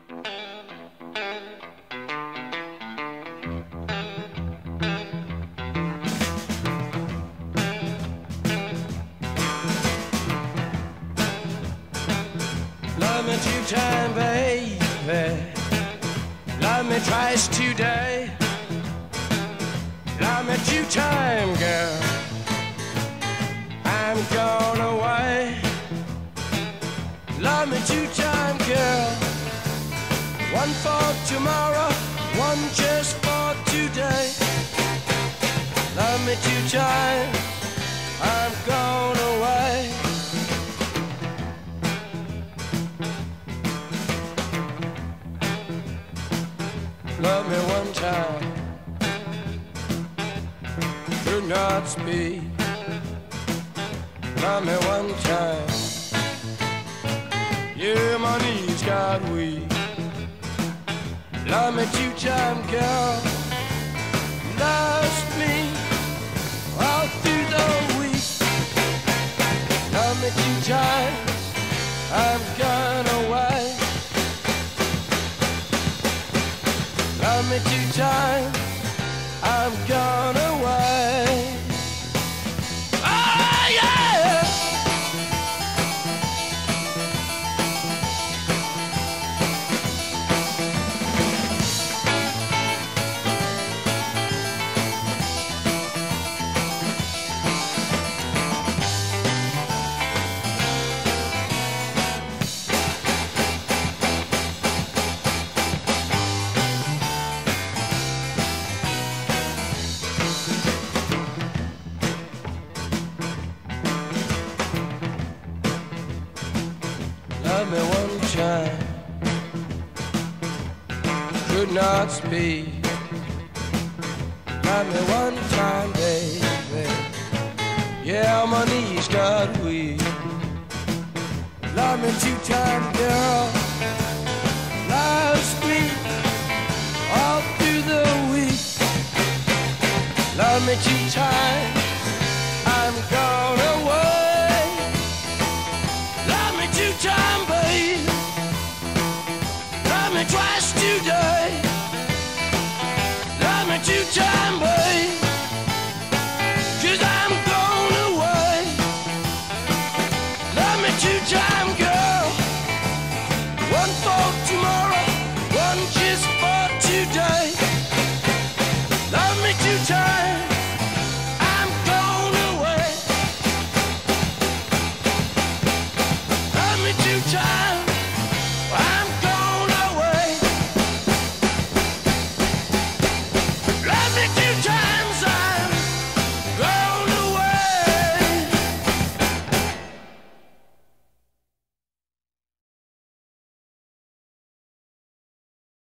Love me 2 times, baby. Love me twice today. Love me 2 times, girl. I'm gone away. Love me 2 times, girl. 1 for tomorrow, 1 just for today. Love me 2 times, I'm gone away. Love me 1 time, could not speak. Love me 1 time, yeah, my knees got weak. Love me 2 times, girl. Loves me all through the week. Love me 2 times, I'm gone away. Love me 2 times, I'm gone away. Oh yeah! Love me 1 time, could not speak. Love me 1 time, baby. Yeah, my knees got weak. Love me 2 times, girl. Loves me all through the week. Love me 2 times,